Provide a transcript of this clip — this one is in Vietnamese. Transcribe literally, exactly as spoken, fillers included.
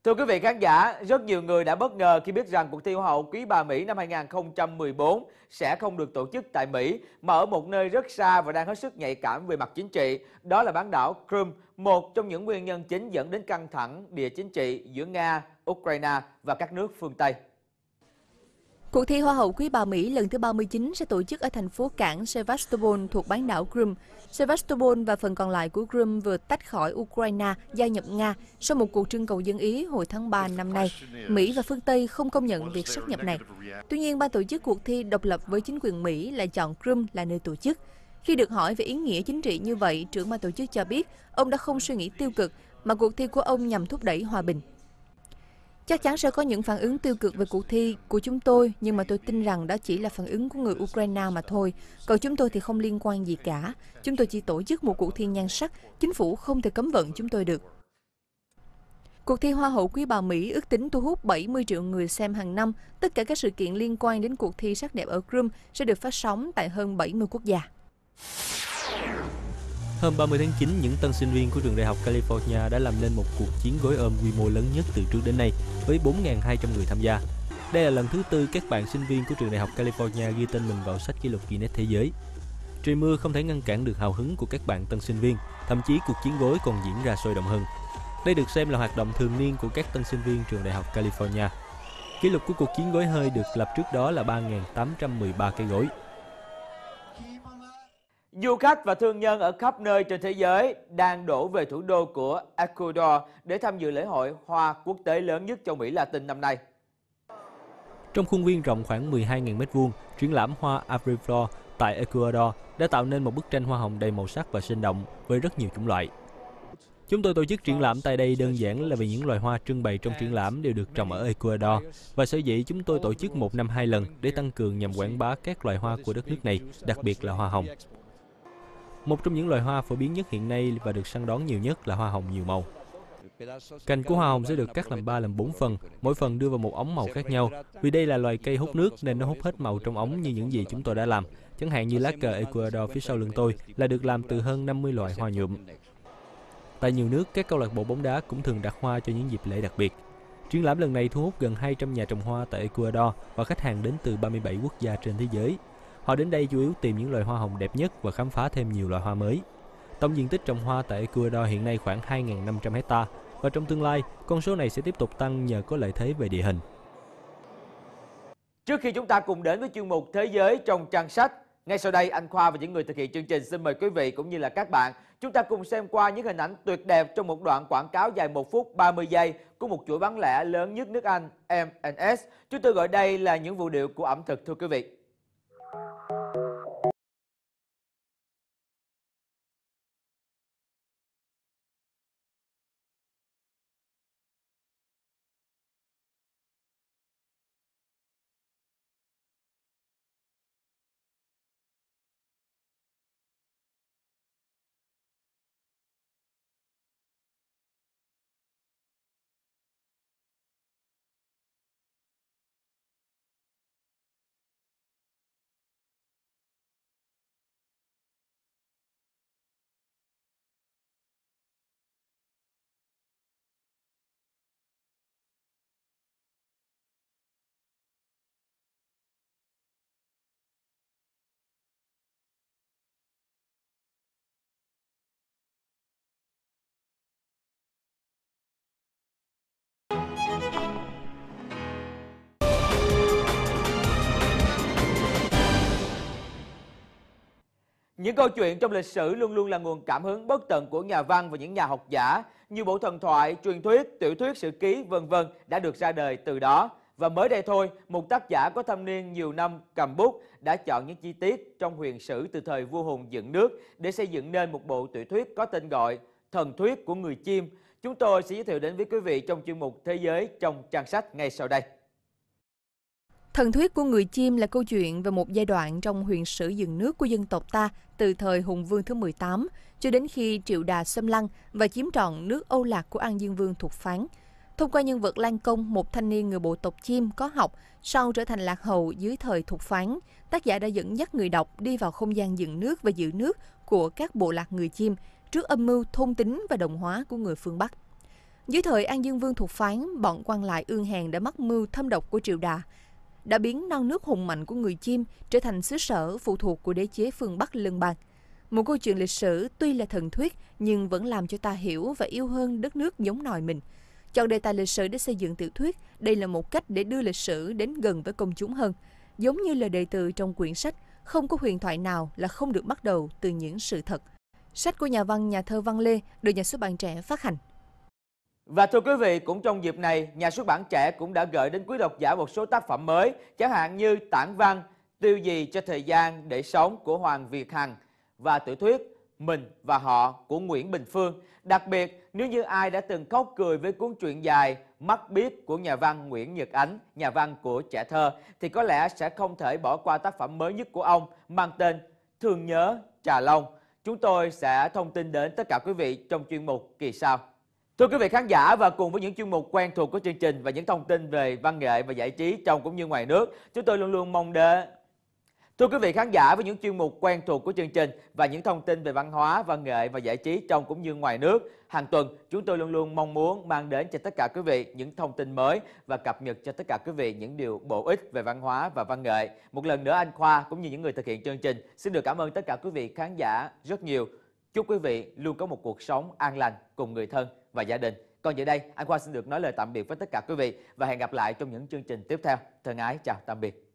Thưa quý vị khán giả, rất nhiều người đã bất ngờ khi biết rằng cuộc thi Hoa hậu Quý bà Mỹ năm hai nghìn không trăm mười bốn sẽ không được tổ chức tại Mỹ, mà ở một nơi rất xa và đang hết sức nhạy cảm về mặt chính trị. Đó là bán đảo Crimea, một trong những nguyên nhân chính dẫn đến căng thẳng địa chính trị giữa Nga, Ukraine và các nước phương Tây. Cuộc thi Hoa hậu Quý bà Mỹ lần thứ ba mươi chín sẽ tổ chức ở thành phố cảng Sevastopol thuộc bán đảo Crimea. Sevastopol và phần còn lại của Crimea vừa tách khỏi Ukraine gia nhập Nga sau một cuộc trưng cầu dân Ý hồi tháng ba năm nay. Mỹ và phương Tây không công nhận việc sáp nhập này. Tuy nhiên, ban tổ chức cuộc thi độc lập với chính quyền Mỹ lại chọn Crimea là nơi tổ chức. Khi được hỏi về ý nghĩa chính trị như vậy, trưởng ban tổ chức cho biết ông đã không suy nghĩ tiêu cực, mà cuộc thi của ông nhằm thúc đẩy hòa bình. Chắc chắn sẽ có những phản ứng tiêu cực về cuộc thi của chúng tôi, nhưng mà tôi tin rằng đó chỉ là phản ứng của người Ukraine mà thôi. Còn chúng tôi thì không liên quan gì cả. Chúng tôi chỉ tổ chức một cuộc thi nhan sắc, chính phủ không thể cấm vận chúng tôi được. Cuộc thi Hoa hậu Quý bà Mỹ ước tính thu hút bảy mươi triệu người xem hàng năm. Tất cả các sự kiện liên quan đến cuộc thi sắc đẹp ở Crimea sẽ được phát sóng tại hơn bảy mươi quốc gia. Hôm ba mươi tháng chín, những tân sinh viên của trường đại học California đã làm nên một cuộc chiến gối ôm quy mô lớn nhất từ trước đến nay với bốn nghìn hai trăm người tham gia. Đây là lần thứ tư các bạn sinh viên của trường đại học California ghi tên mình vào sách kỷ lục Guinness Thế giới. Trời mưa không thể ngăn cản được hào hứng của các bạn tân sinh viên, thậm chí cuộc chiến gối còn diễn ra sôi động hơn. Đây được xem là hoạt động thường niên của các tân sinh viên trường đại học California. Kỷ lục của cuộc chiến gối hơi được lập trước đó là ba nghìn tám trăm mười ba cây gối. Du khách và thương nhân ở khắp nơi trên thế giới đang đổ về thủ đô của Ecuador để tham dự lễ hội hoa quốc tế lớn nhất châu Mỹ Latin năm nay. Trong khuôn viên rộng khoảng mười hai nghìn mét vuông, triển lãm hoa Abriflor tại Ecuador đã tạo nên một bức tranh hoa hồng đầy màu sắc và sinh động với rất nhiều chủng loại. Chúng tôi tổ chức triển lãm tại đây đơn giản là vì những loài hoa trưng bày trong triển lãm đều được trồng ở Ecuador, và sở dĩ chúng tôi tổ chức một năm hai lần để tăng cường nhằm quảng bá các loài hoa của đất nước này, đặc biệt là hoa hồng. Một trong những loài hoa phổ biến nhất hiện nay và được săn đón nhiều nhất là hoa hồng nhiều màu. Cành của hoa hồng sẽ được cắt làm ba làm bốn phần, mỗi phần đưa vào một ống màu khác nhau. Vì đây là loài cây hút nước nên nó hút hết màu trong ống như những gì chúng tôi đã làm. Chẳng hạn như lá cờ Ecuador phía sau lưng tôi là được làm từ hơn năm mươi loại hoa nhuộm. Tại nhiều nước, các câu lạc bộ bóng đá cũng thường đặt hoa cho những dịp lễ đặc biệt. Triển lãm lần này thu hút gần hai trăm nhà trồng hoa tại Ecuador và khách hàng đến từ ba mươi bảy quốc gia trên thế giới. Họ đến đây chủ yếu tìm những loài hoa hồng đẹp nhất và khám phá thêm nhiều loại hoa mới. Tổng diện tích trồng hoa tại Ecuador hiện nay khoảng hai nghìn năm trăm hecta và trong tương lai, con số này sẽ tiếp tục tăng nhờ có lợi thế về địa hình. Trước khi chúng ta cùng đến với chuyên mục Thế giới trong trang sách, ngay sau đây anh Khoa và những người thực hiện chương trình xin mời quý vị cũng như là các bạn chúng ta cùng xem qua những hình ảnh tuyệt đẹp trong một đoạn quảng cáo dài một phút ba mươi giây của một chuỗi bán lẻ lớn nhất nước Anh em and ét. Chúng tôi gọi đây là những vũ điệu của ẩm thực, thưa quý vị. Những câu chuyện trong lịch sử luôn luôn là nguồn cảm hứng bất tận của nhà văn và những nhà học giả. Nhiều bộ thần thoại, truyền thuyết, tiểu thuyết, sử ký, vân vân đã được ra đời từ đó. Và mới đây thôi, một tác giả có thâm niên nhiều năm cầm bút đã chọn những chi tiết trong huyền sử từ thời vua Hùng dựng nước để xây dựng nên một bộ tiểu thuyết có tên gọi Thần thuyết của người chim. Chúng tôi sẽ giới thiệu đến với quý vị trong chuyên mục Thế giới trong trang sách ngay sau đây. Thần thuyết của người chim là câu chuyện về một giai đoạn trong huyền sử dựng nước của dân tộc ta từ thời Hùng Vương thứ mười tám cho đến khi Triệu Đà xâm lăng và chiếm trọn nước Âu Lạc của An Dương Vương Thục Phán. Thông qua nhân vật Lan Công, một thanh niên người bộ tộc chim có học, sau trở thành lạc hậu dưới thời Thục Phán, tác giả đã dẫn dắt người đọc đi vào không gian dựng nước và giữ nước của các bộ lạc người chim trước âm mưu thôn tính và đồng hóa của người phương Bắc. Dưới thời An Dương Vương thuộc Phán, bọn quan lại ương hèn đã mắc mưu thâm độc của triều Đà, đã biến non nước hùng mạnh của người Chiêm trở thành xứ sở phụ thuộc của đế chế phương Bắc Lân Bang. Một câu chuyện lịch sử tuy là thần thuyết nhưng vẫn làm cho ta hiểu và yêu hơn đất nước giống nòi mình. Chọn đề tài lịch sử để xây dựng tiểu thuyết, đây là một cách để đưa lịch sử đến gần với công chúng hơn. Giống như lời đề từ trong quyển sách, không có huyền thoại nào là không được bắt đầu từ những sự thật. Sách của nhà văn, nhà thơ Văn Lê được Nhà xuất bản Trẻ phát hành. Và thưa quý vị, cũng trong dịp này, Nhà xuất bản Trẻ cũng đã gửi đến quý độc giả một số tác phẩm mới, chẳng hạn như tản văn Tiêu gì cho thời gian để sống của Hoàng Việt Hằng và tiểu thuyết Mình và Họ của Nguyễn Bình Phương. Đặc biệt, nếu như ai đã từng khóc cười với cuốn truyện dài Mắt Biết của nhà văn Nguyễn Nhật Ánh, nhà văn của Trẻ Thơ, thì có lẽ sẽ không thể bỏ qua tác phẩm mới nhất của ông mang tên Thương Nhớ Trà Long. Chúng tôi sẽ thông tin đến tất cả quý vị trong chuyên mục kỳ sau. Thưa quý vị khán giả, và cùng với những chuyên mục quen thuộc của chương trình và những thông tin về văn nghệ và giải trí trong cũng như ngoài nước, chúng tôi luôn luôn mong đến. Thưa quý vị khán giả, với những chuyên mục quen thuộc của chương trình và những thông tin về văn hóa, văn nghệ và giải trí trong cũng như ngoài nước, hàng tuần chúng tôi luôn luôn mong muốn mang đến cho tất cả quý vị những thông tin mới và cập nhật cho tất cả quý vị những điều bổ ích về văn hóa và văn nghệ. Một lần nữa anh Khoa cũng như những người thực hiện chương trình xin được cảm ơn tất cả quý vị khán giả rất nhiều. Chúc quý vị luôn có một cuộc sống an lành cùng người thân và gia đình. Còn giờ đây, anh Khoa xin được nói lời tạm biệt với tất cả quý vị và hẹn gặp lại trong những chương trình tiếp theo. Thân ái chào tạm biệt.